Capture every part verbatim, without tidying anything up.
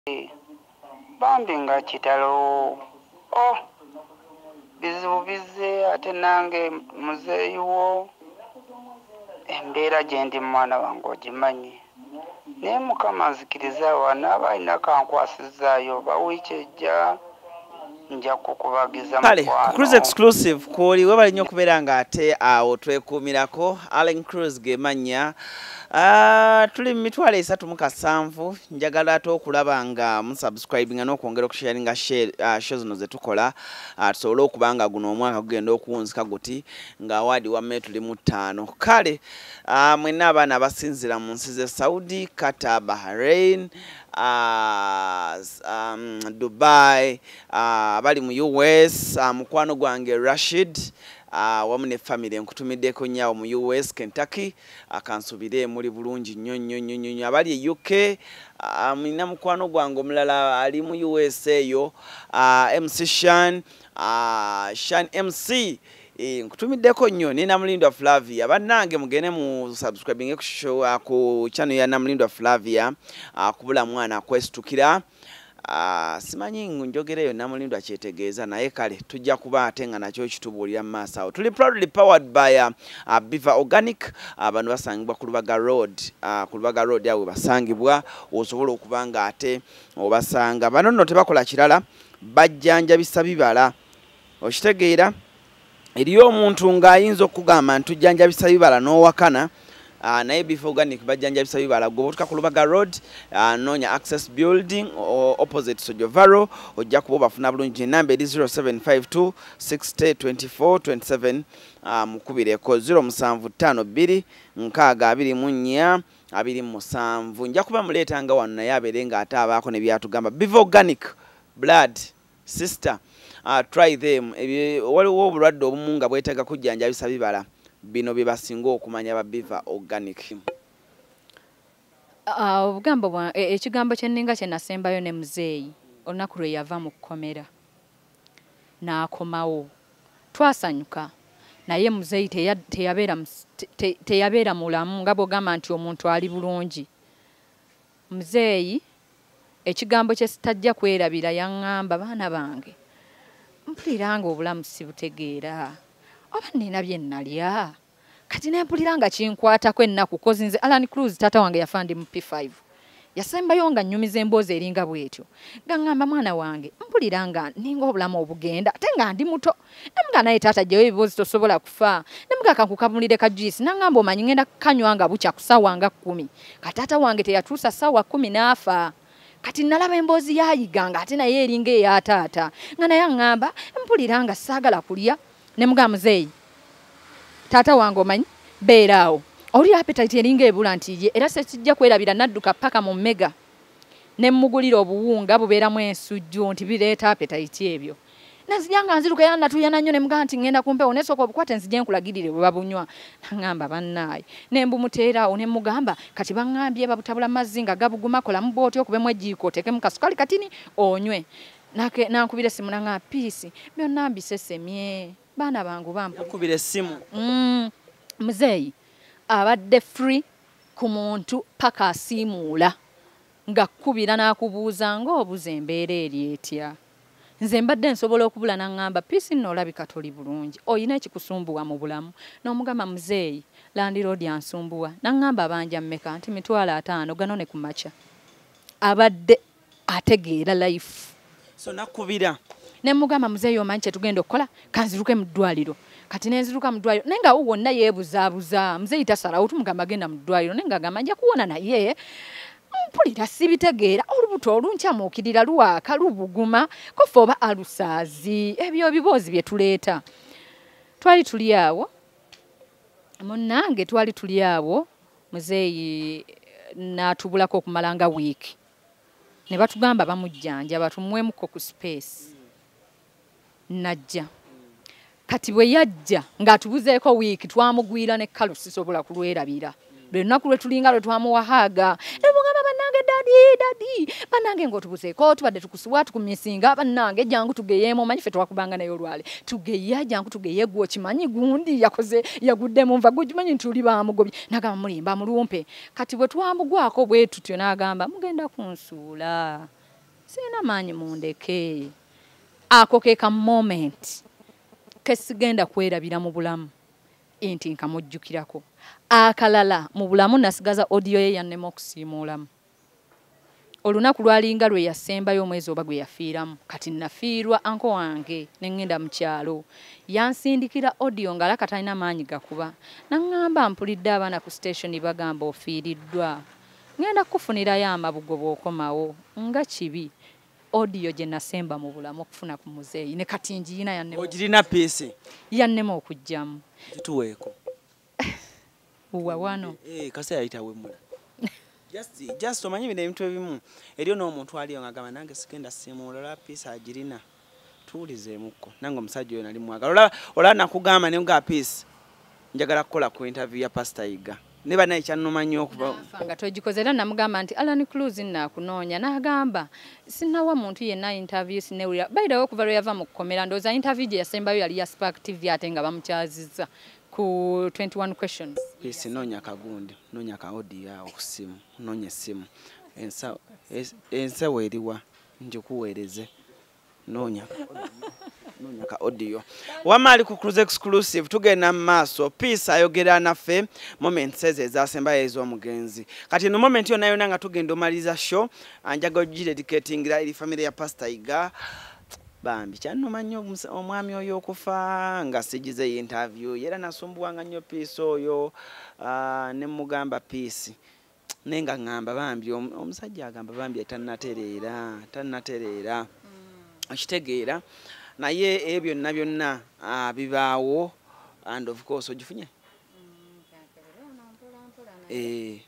bambi nga kitalo oh bizibu bizze ate nange muzeeyi wo embeera gye ndi mwana wange ogimanyi naye mukama nzikiriza wanaaba alina kankwasizaayo bawiiki ejja nja kukubagiza kale ku cruise exclusive kuli webali nnyo okubeera nga ate awo twekuumirako Allen Cruise ge mannya. Uh, tuli mitwalo esatu mu kasanvu njagala ate okulaba nga musubscribinga n'okwongera okusharinga uh, show zino ze tukola uh, tusobole okuba nga guno omwaka gugenda okuwunzika guti nga awaadi wamme tuli mu ttaano. Kale uh, mwenna abaana abasinzira mu nsi ze Saudi, Qatar, Bahrain, uh, um, Dubai, uh, bali mu U S, uh, mukwano gwange Rashid Uh, wamu ne family nkutumiddeko nnyawo mu U S Kentucky akansubire muri bulungi nnyo nnyo nnyo nnyo abali e U K uh, mulina mukwano gwange omulala ali mu U S eyo uh, M C Shan uh, Shan M C e, nkutumiddeko nnyo nina Mulindwa Flavia bannange mugende mu subscribing ku show uh, ku channel ya Mulindwa Flavia uh, kubula mwana akwesitukira. Uh, simanyi njogereyo Namulindwa kyetegeeza naye kale tujja kuba ate nga nakyo kitubuulira mu maaso awo. Tuli proudly powered by uh, uh, Beaver Organic abantu uh, basangibwa ku Lubaga Road uh, ku Lubaga Road awo basangibwa osobola okuba nga ate obasanga bano nno tebakola kirala bajjanjabisa bibala okitegeera eriyo omuntu ng'ayinza okugamba ntujjanjabisa bibala n'owakana. Uh, naye Beef Organic bajjanjabisa bibala gobotuka ku Lubaga Road uh, nonya Access Building or opposite Sojovaro ojja kuba bafuna bulungi namba eri zero seven five two six zero two four two seven uh, mukubireko zero seven five two nkaaga abiri mu nnya abiri mu musanvu nja kuba muleetanga wano naye abeere nga ate abaako ne byatugamba. Beef Organic blood sister uh, try them waliwo obulwadde obumu nga bwetaaga kujjanjabisa bibala bino bibasinga okumanya ba Beaver Organic. Ah uh, obugambo bwa ekigambo kyenninga kye nasembayo ne muzeeyi olunaku lwe yava mu kkomera n'akomawo twasanyuka naye muzeeyi teyabeera teyabeera mulamu nga bw'ogamba nti omuntu ali bulungi. Muzeeyi ekigambo kye sitajja kwerabira yaŋŋamba baana bange mpuliranga obulamu sibutegeera oba nina bye nnalya kati nempulira nga kinkwatako ennaku kozi nze Allen Cruise taata wange yafa ndi mu P five yasembayo nga nnyumiza emboozi eringa bwetyo nga ŋŋamba mwana wange mpulira nga ninga obulamu obugenda ate nga ndi muto namuga naye taata gyewe ebiboozi tosobola kufa namuga kankukabulire ka juice naŋŋamba omanyi ngenda kukanywa nga bukya ku ssaawa nga kkumi kataata wange teyatuusa ssaawa kkumi n'afa kati nalaba emboozi ya Yiga nga ate naye eringa eya taata nga naye aŋŋamba mpulira nga saagala kulya ne muga muzeeyi taata wange omanyi beeraawo oli appetite eringa ebula nti ye era se kijja kwerabira nadduka paka mu mega ne mmugulira obuwunga bubeeramu ensujju nti bireeta appetite ebyo nazijanga nziruka yana tuyana nnyo ne muga nti ngenda kumpewo nesooka obukwate nzije nkulagirire bwe babunywa naŋŋamba bannaayi ne mbumuteeraawo ne mugamba kati baŋŋambye babutabula mazzi nga gabuguma kolamu bw'oti okubemu ejjiiko oteekemu kasukali katini onywe nankubira essimu naŋŋamba piisi byonna mbisesemye baana bangu bampu kubira essimu mm, muzeeyi abadde free ku muntu paka asiimuula nga kkubira n'akubuuza ng'obuze embeera eri etya nze mbadde nsobola okubula naŋŋamba piisi nno olabika toli bulungi oyina ekikusumbuwa mu bulamu n'omugamba muzeeyi landiroodi ansumbuwa naŋŋamba abanja mmeka nti mitwalo ataano gano ne ku makya abadde ategeera life so nakubira ne mugamba muzeeyi omanyi kye tugenda okukola kanziruke mu ddwaliro kati nenziruka mu ddwaliro naye nga wonna yeebuzaabuza muzeeyi tasalawo tumugamba agenda mu ddwaliro naye nga agamba nja kuwona naye mpulira sibitegeera olubuto olunkyamuukirira luwaaka lubuguma kofe oba alusaazi ebyo ebiboozi bye tuleeta twali tuli awo munnange twali tuli awo muzeeyi n'atubulako okumalanga wiiki ne batugamba bamujjanjaba tumwemuko ku space najja kati bwe yajja ng'atubuzeeko wiiki twamugwira ne kalo sisobola kulwerabira lwe lunaku lwe tulinga lwe twamuwahaaga ne mugamba bannange dadi dadi bannange ng'otubuzeeko tubadde tukusiwa tukumisinga bannange jangu tugeyeemu omanyi ffe twakubanga naye olwale tugeya jangu tugeye gwe okimanyi gundi yakoze yagudde mu nva gukimanyi nti tuli bamugobye n'agamba mulimba mulumpe kati bwe twamugwako bwe tutyo n'agamba mugenda kunsuula sina maanyi mundeke ako ke ka moment kesigenda kwerabira mu bulamu enti nkamujjukirako akalala mu bulamu nasigaza audio ye yannema okusiimuulamu olunaku lwalinga lwe yasembayo omwezi oba gwe yafiiramu kati nafiirwa anko wange nengenda mu kyalo yansindikira audio ng'alaka talina maanyi gakuba naŋŋamba mpulidde abaana ku station bagamba ofiiriddwa ngenda kukufunirayo amabugo bw'okomawo nga kibi audio gye nasemba mu bulamu okufuna ku muzeeyi ne kati ngiina yannema ogirina piisi yannema okujjamu gituweeko uwa wano eh kase yayita wemula just just omanyi bino ebintu ebimu eriyo n'omuntu aliyo ng'agamba nange sigenda simuula la piisi agirina tuulizeemuko nange omusajja oyo nali mwagala olaba olaba nakugamba ne nga piisi njagala kukola ku interview ya Pastor Yiga ne bana ekyannuma nnyo okuba nga togikoze era namugamba nti Alan Cruz nnakunoonya n'agamba sinnawa muntu yenna interview sinewulira bayirawo okuva lwe yava mu kukomera ndowooza interview gye yasembayo yali ya Spark T V ate nga bamukyazizza ku twenty-one questions piisi noonya kagundi noonya ka audio awo ku ssimu noonya essimu ensa ensawo eriwa njikuweereze noonya noonya ka audio wamaali ku Cruise Exclusive tugenda mu maaso piisi ayogera naffe moments ezo ezaasembayo ez'omugenzi kati no moment yonna yonna nga tugenda omaliza show anjaga ogidedicatingira eri family ya Pastor Yiga bambi kyannuma nnyo omwami oyo okufa nga sigize interview era nasumbuwanga nnyo piisi oyo ne mugamba piisi nenga ngamba bambi omusajja agamba bambi tannatereera tannatereera okitegeera naye ebyo byonna byonna bibaawo and of course ogifunye eh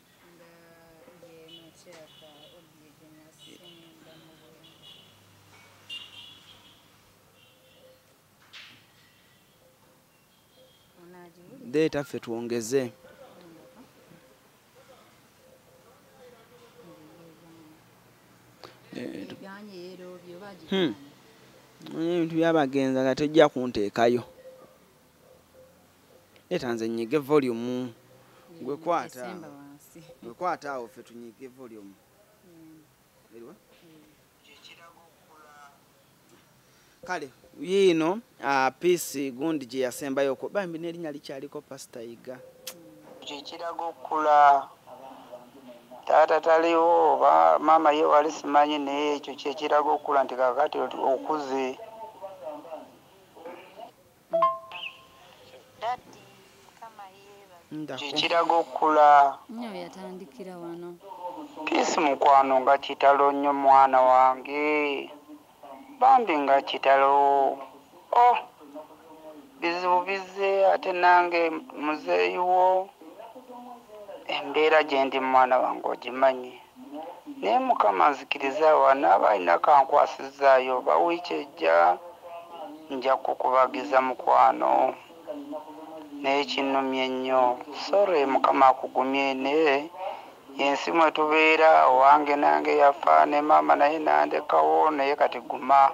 data ffe tuongeze hmm ebintu byabagenza nga tejja kunteekayo leta nze nnyige volume gwe kwata gwe kwata awo ffe tunyige volume eriwa kale yino piisi gundi gye yasembayoko bambi n'erinnya likyaliko Pastor Yiga kikiraga okula taata taliwo oba maama ye wali simanyi naye ekyo kyekiraga okula nti kakati okuze kikiraga okula nnyo yatandikira wano piisi mukwano nga kitalo nnyo mwana wange bambi nga kitalo oh bizibu bizze ate nange muzeeyi wo embeera gye ndi mwana wange ogimanyi naye Mukama nzikiriza wana abalina kankwasizaayo oba wiiki ejja nja kukubagiza mukwano naye kinnumye nnyo sore Mukama akugumye naye yensi mwe tubeera owange nange yafa ne maama naye nandekawo naye kati guma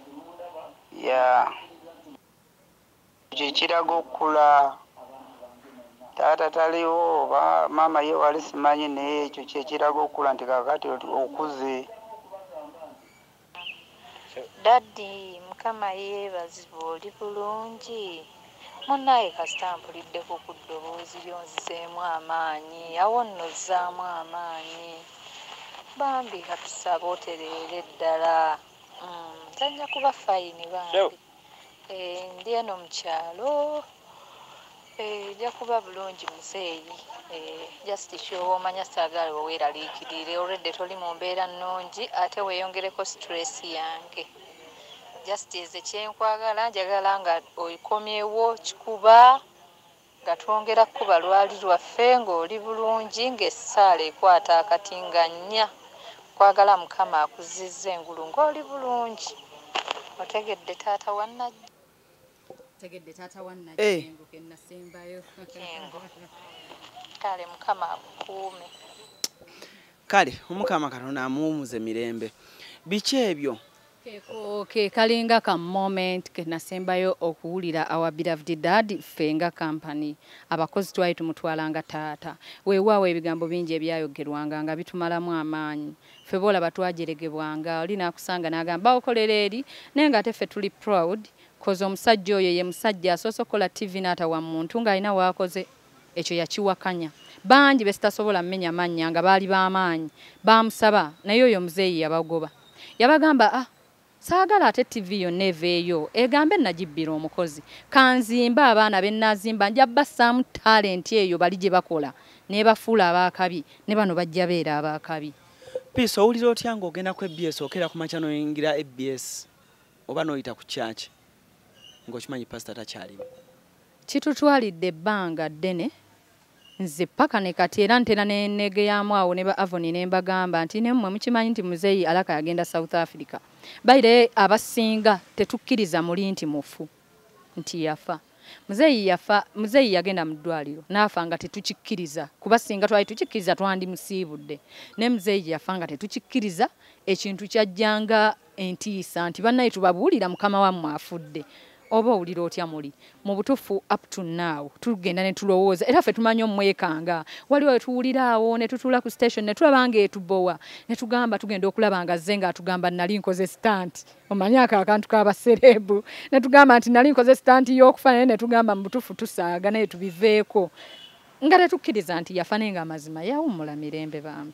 ya kikiraga okula taata taliwo oba maama ye wali simanyi naye ekyo kyekiraga okula nti kakati okuze Daddy Mukama yeebazibwa oli bulungi munnaye kasita mpuliddeko ku ddoboozi lyonziseemu amaanyi awonnozaamu amaanyi bambi katusaba otereere ddala nzanja kuba fayini bambi ndi eno mu kyalo ejja kuba bulungi muzeeyi just kyoba omanya saagala weeraliikirire olwedde toli mu mbeera nnungi ate weeyongereko stress yange just eze kyenkwagala njagala nga oyikomyewo kikuba nga twongera kuba lwali lwaffe ng'oli bulungi ng'essaala ekwata akati nga nnya kwagala Mukama akuzizza engulu ng'oli bulungi otegedde taata wannajja tegedde taata wannajjengo ke nasembayo kale Mukama akukuume kale Omukama Katonda amuwumuze mirembe biki ebyo ke kalinga ka moment ke nasembayo okuwulira our beloved dad fenga company abakozi twali tumutwalanga taata weewaawo ebigambo bingi ebyayogerwanga nga bitumalamu amaanyi ffe boolaba twajeregebwanga oli naakusanga n'agamba okolera eri naye nga ate ffe tuli proud koza omusajja oyo ye musajja asoose okukola tv n'atawa muntu ng'alina waakoze ekyo yakiwakanya bangi besitasobola mmenya mannya nga baali b'amaanyi baamusaba naye oyo muzeeyi yabagoba yabagamba ah saagala ate tv yonna eveeyo egambe nagibbira omukozi kanzimba abaana be nnazimba nja bassaamu talenti eyo bali gye bakola ne bafuula abaakabi ne bano bajja beera abaakabi. Piiso owulira otya ng'ogenda ku E B S okera ku makya n'oyingira E B S oba n'oyita ku kyaki ng'okimanyi pasita takyalimu? Kitutwalidde ebbanga ddene nze paka ne kati era ntera nenegeyamu awo ne ba Avoni ne mbagamba nti ne mmwe mukimanyi nti muzeeyi alaka yagenda South Africa bayire abasinga tetukkiriza muli nti mufu nti yafa muzeeyi yafa muzeeyi yagenda mu ddwaliro n'afa nga tetukikkiriza kuba singa twali tukikkiriza twandi musiibudde ne muzeeyi yafa nga tetukikkiriza ekintu kyajjanga entiisa nti bannaye tubabuulira mukama wammwe afudde. Oba owulira otya muli mu butuufu up to now tugenda ne tulowooza era ffe tumanyi omwekanga waliwo wetuwulira awo ne tutuula ku station ne tulaba ng'etubowa ne tugamba tugenda okulaba nga zze ng'atugamba nali nkoze stunt omanyi ako akantu k'abaserebu ne tugamba nti nali nkoze stunt y'okufa naye ne tugamba mu butuufu tusaaga naye tubiveeko nga tetukkiriza nti yafa naye ng'amazima yawummula mirembe bambi.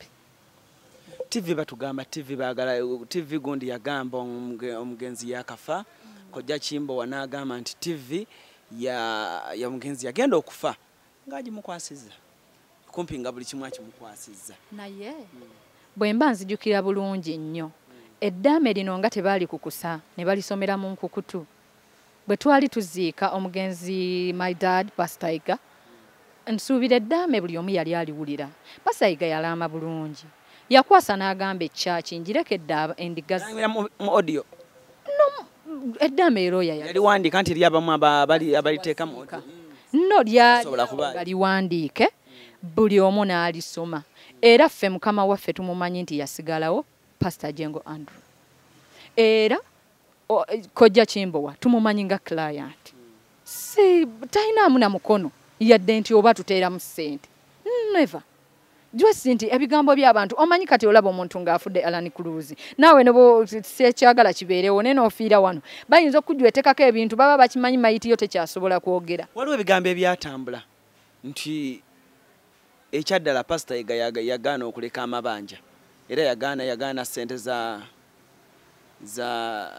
T V batugamba T V baagala T V gundi yagamba omugenzi yakafa kojja Kimbo wanagamba nti T V ya ya mugenzi yagenda okufa ng'agimukwasizza kumpi nga buli kimu akimukwasizza naye hmm. bwe mba nzijukira bulungi nnyo hmm. eddaame lino nga tebaali kukusa ne balisomera mu nkukutu bwe twali tuziika omugenzi my dad Pastor Yiga nsuubira eddaame buli omu yali aliwulira Pastor Yiga yalaama bulungi yakwasa n'agamba ekyaki ngirekedde endiga mu audio eddaame eroya yali wandiika nti lyabamu abali abaliteeka mu no lyali wandiike buli omu n'alisoma era ffe mukama waffe tumumanyi nti yasigalawo Pastor Jengo Andrew era kojja Kimbowa tumumanyi nga client si talinamu na mukono yadde nti oba tuteeramu ssente never Jwesi nti ebigambo by'abantu omanyi kati olaba omuntu ng'afudde Alan Cruz naawe nebo sekyagala kibeerewo ne n'ofiira wano bayinza okujwetekako ebintu baba bakimanyi mayitiyo tekyasobola kwogera. Waliwo ebigambo ebyatambula nti ekyaddala Pastor Yiga yagaana okuleka amabanja era yagaana yagaana ssente za za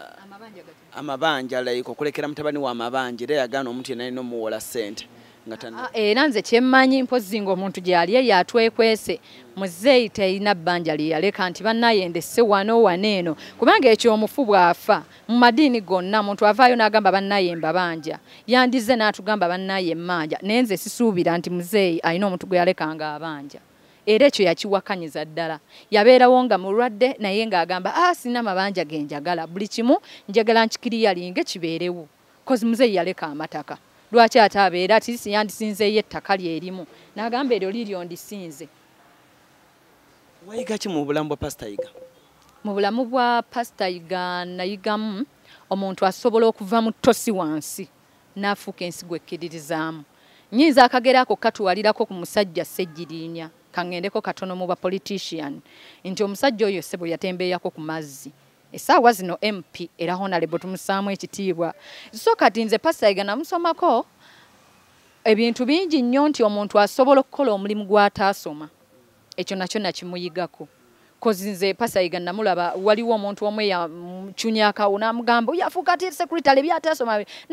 amabanja like okulekera mutabani wa amabanja era yagaana omuntu yenna alina omuwola ssente. Era nze kyemmanyi mpozi ng'omuntu gyali ye yatwekwese muzeeyi talina bbanja lye yaleka nti bannaye ndesse wano waneeno kubanga ekyo omufu bw'afa mu madiini gonna muntu avaayo n'agamba bannaye mbabanja yandize n'atugamba bannaye emmanja naye nze sisuubira nti muzeeyi alina omuntu gwe yalekanga abanja era ekyo yakiwakanyiza ddala yabeerawo nga mulwadde naye ng'agamba ah sina mabanja ge njagala buli kimu njagala nkikiriyalinge kibeerewo kozi muzeeyi yaleka amataka lwaki ate abeera ati yandisinzeeyo ettaka lye erimu n'agamba eryo liryo ndisinze. Wayiga ki mu bulamu bwa Pastor Yiga? Mu bulamu bwa Pastor Yiga nayigamu omuntu asobola okuva mu ttosi wansi n'afuuka ensigo ekkiririzaamu. Nnyinza akagera ako katuwalirako ku musajja Ssejjirinya kaŋŋendeko katono mu ba politician nti omusajja oyo ssebo yatembeeyako ku mazzi. Essaawa zino M P era honorable tumusaamu ekitiibwa so kati nze Pastor Yiga namusomako ebintu bingi nnyo nti omuntu asobola okukola omulimu gw'ataasoma ekyo nakyo nakimuyigako kozi nze Pastor Yiga namulaba waliwo omuntu omwe yamucunyakawo n'amugamba yafuuka ati secretary byataasoma